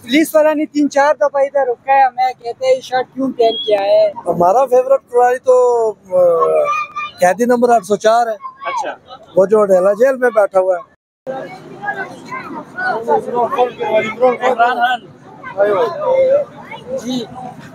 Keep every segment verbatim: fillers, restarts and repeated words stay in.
Police वाला ने तीन चार दफा इधर रुका है, मैं कहते हैं शर्ट क्यों पहन के आया है। हमारा फेवरेट खिलाड़ी तो कैदी नंबर आठ सौ चार है। अच्छा, वो जो अडेला जेल में बैठा हुआ है। इमरान खान जी,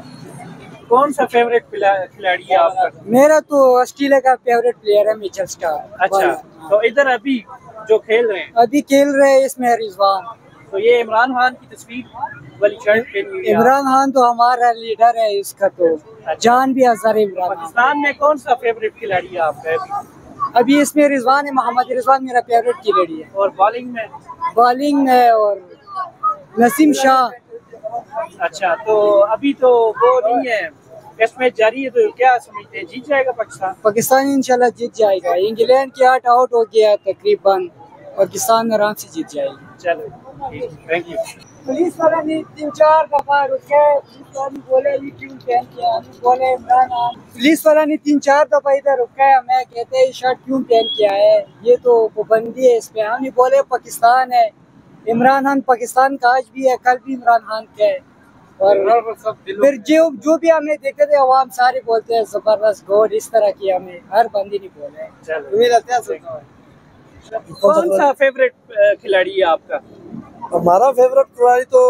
कौन सा फेवरेट खिलाड़ी है आपका? मेरा तो ऑस्ट्रेलिया का फेवरेट प्लेयर है मिचेल स्टार्क। अच्छा, तो इधर अभी जो खेल रहे हैं अभी खेल रहे हैं इसमें रिजवान। तो ये इमरान खान की तस्वीर वाली शर्ट पहनी हुई है। इमरान खान तो हमारा लीडर है, इसका तो जान भी असर है इमरान खान। पाकिस्तान में कौन सा फेवरेट खिलाड़ी है आपका अभी? अभी इसमें रिजवान है, मोहम्मद रिजवान मेरा फेवरेट खिलाड़ी है। और बॉलिंग में? बॉलिंग है और नसीम शाह। अच्छा, तो अभी तो वो नहीं है, टेस्ट मैच जारी है, तो क्या समझते हैं जीत जाएगा पाकिस्तान? पाकिस्तान इंशाल्लाह जीत जाएगा। इंग्लैंड के आठ आउट हो गया तकरीबन, पाकिस्तान आराम से जीत जाएगी। चलो, थैंक यू। पुलिस वाला ने तीन चार दफा रुके, पुलिस वाले बोले ये क्यों पहन के आया, बोले इमरान खान। पुलिस वाला ने तीन चार दफा इधर रुका है, मैं कहते हैं शर्ट क्यों पहन के आया है, ये तो पाबंदी है इस पे। हम बोले पाकिस्तान है, इमरान खान पाकिस्तान का आज भी है, कल भी इमरान खान का है। और फिर जो जो भी हमें देखते थे अवाम सारे बोलते हैं जबरदस्त गोल, इस तरह की हमें हर बंदी नहीं बोले। कौन सा फेवरेट खिलाड़ी है आपका? हमारा फेवरेट खिलाड़ी तो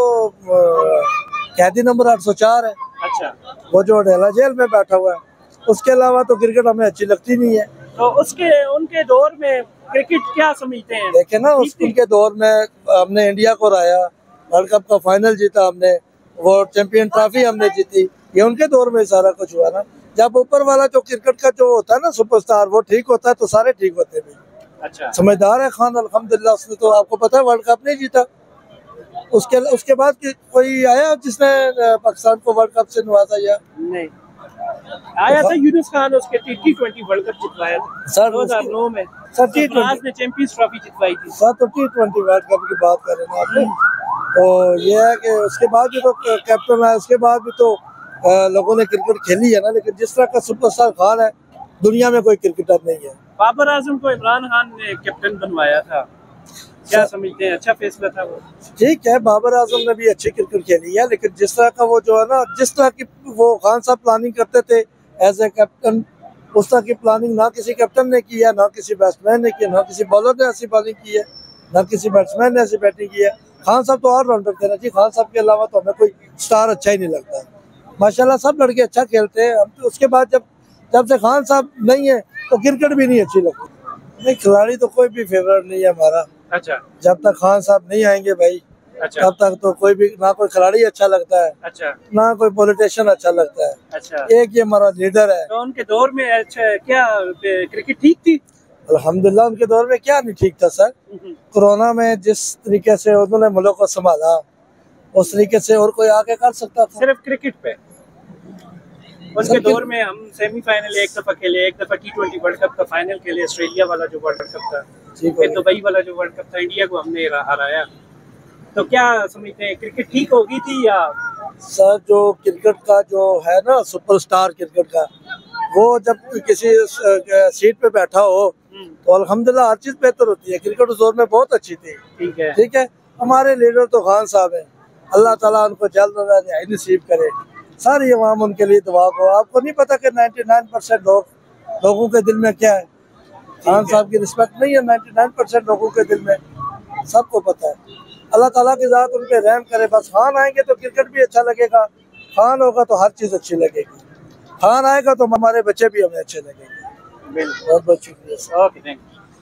कैदी नंबर आठ सौ चार है। अच्छा, वो जो अडेला जेल में बैठा हुआ है। उसके अलावा तो क्रिकेट हमें अच्छी लगती नहीं है। तो उसके उनके दौर में क्रिकेट क्या समझते हैं? देखे ना, उस उनके दौर में हमने इंडिया को हराया, वर्ल्ड कप का फाइनल जीता हमने, वो चैंपियन ट्रॉफी हमने जीती। ये उनके दौर में सारा कुछ हुआ ना। जब ऊपर वाला जो क्रिकेट का जो होता है ना सुपरस्टार, वो ठीक होता है तो सारे ठीक होते हैं। अच्छा, समझदार है खान, अल्हम्दुलिल्लाह। उसने तो आपको पता है वर्ल्ड कप नहीं जीता। उसके उसके बाद कोई आया जिसने पाकिस्तान को वर्ल्ड कप से नवाजा? या नहीं आया था यूनुस खान, उसके टी ट्वेंटी वर्ल्ड कप जितवाया था दो हज़ार नौ में। सर टी ट्वेंटी ने चैंपियंस ट्रॉफी जितवाई थी। सर तो टी ट्वेंटी वर्ल्ड कप की बात कर रहे हैं आपने। तो ये है कि उसके बाद भी तो कैप्टन है, उसके बाद भी तो लोगों ने क्रिकेट खेली है ना। लेकिन जिस तरह का सुपरस्टार खान है, दुनिया में कोई क्रिकेटर नहीं है। बाबर आजम को इमरान खान ने कैप्टन बनवाया था, क्या समझते हैं? अच्छा फैसला था वो? ठीक है, बाबर आजम ने भी अच्छी क्रिकेट खेली है, लेकिन जिस तरह का वो जो है ना, जिस तरह की वो खान साहब प्लानिंग करते थे एज ए कैप्टन, उस तरह की प्लानिंग ना किसी कैप्टन ने की है, ना किसी बैट्समैन ने की है, ना किसी बॉलर ने ऐसी बॉलिंग की है, ना किसी बैट्समैन ने ऐसी बैटिंग की है। खान साहब तो ऑलराउंडर थे ना जी। खान साहब के अलावा तो हमें कोई स्टार अच्छा ही नहीं लगता। माशाल्लाह सब लड़के अच्छा खेलते हैं। हम तो उसके बाद जब जब से खान साहब नहीं है तो क्रिकेट भी नहीं अच्छी लगती। नहीं, खिलाड़ी तो कोई भी फेवरेट नहीं है हमारा। अच्छा, जब तक खान साहब नहीं आएंगे भाई, अच्छा, तब तक तो कोई भी ना कोई खिलाड़ी अच्छा लगता है, अच्छा, ना कोई पॉलिटिशियन अच्छा लगता है। अच्छा, एक ये हमारा लीडर है। तो उनके दौर में अच्छा क्या क्रिकेट ठीक थी? अल्हम्दुलिल्लाह उनके दौर में क्या नहीं ठीक था सर। कोरोना में जिस तरीके से उन्होंने मुल्क को संभाला, उस तरीके से और कोई आगे कर सकता था? सिर्फ क्रिकेट पे उनके दौर में हम सेमीफाइनल एक दफा खेले, एक दफा टी ट्वेंटी वर्ल्ड कप का फाइनल खेले, ऑस्ट्रेलिया वाला जो वर्ल्ड कप था, फिर दुबई वाला जो वर्ल्ड कप था, इंडिया को हमने हराया। तो क्या समझते हैं, क्रिकेट ठीक होगी थी या? सर जो क्रिकेट का जो है ना सुपरस्टार क्रिकेट का, वो जब किसी सीट पे बैठा हो तो अल्हम्दुलिल्लाह हर चीज बेहतर होती है। क्रिकेट उस दौर में बहुत अच्छी थी। ठीक है, ठीक है। हमारे लीडर तो खान साहब हैं, अल्लाह ताला उनको जल्द रिहाई नसीब करे। सारी अवाम उनके लिए दुआ को। आपको नहीं पता कि निन्यानवे परसेंट लोग लोगों के दिल में क्या है? खान साहब की रिस्पेक्ट नहीं है निन्यानवे परसेंट लोगों के दिल में, सबको पता है। अल्लाह ताला की जात उन पे रहम करे। बस खान आएंगे तो क्रिकेट भी अच्छा लगेगा, खान होगा तो हर चीज़ अच्छी लगेगी, खान आएगा तो हमारे बच्चे भी हमें अच्छे लगेंगे। बहुत बहुत शुक्रिया। Okay, thank you.